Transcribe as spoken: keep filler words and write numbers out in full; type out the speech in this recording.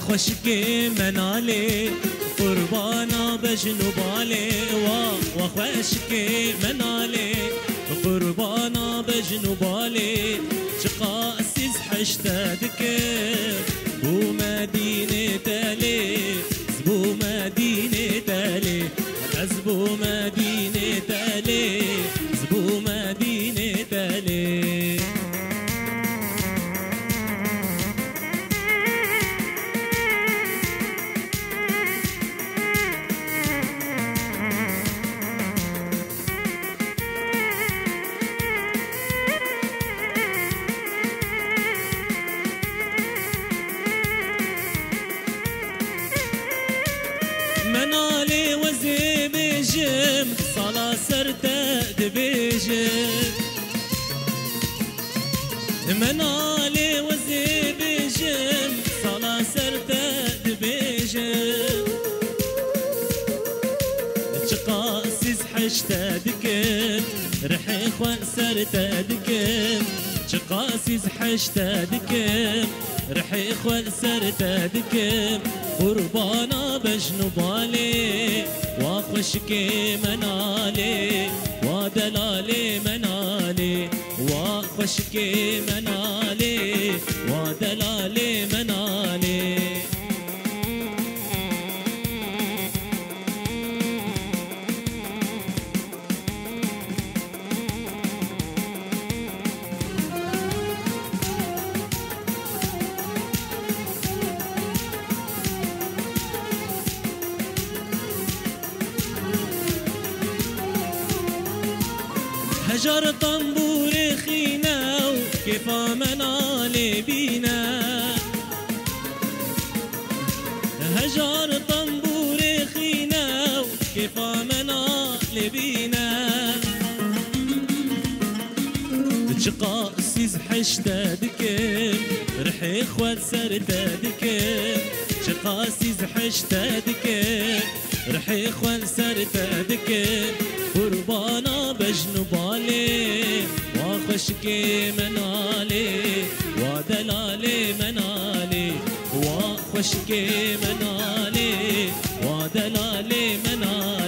وخشكي منالي قربانا بجنوبالي وخشكي منالي قربانا بجنوبالي شقاسيز حشتادك بو مدينة تالي زبو مدينة تالي زبو مدينة تالي زبو مدينة تالي منالي وزي بيجم صلاة سرتاد بيجم منالي وزي بيجم صلاة سرتاد بيجم شقاسيز حشتادكم رحي خوان سرتادكم شقاسيز حشتادكم رحي خوان سرتادكم قربانا بجنوبالي وخشكي منالي ودلالي منالي وخشكي منالي ودلالي منالي هجر طنبور خينا وكيف منالي بينا هجر طنبور خينا وكيف منالي بينا شقاسيز حشتادكم رحي خوات سرتادكم شقاسيز حشتادكم رحي خوات سرتادكم قربانا بجنوبالي وخشكي منالي ودلالي منالي وخشكي منالي ودلالي منالي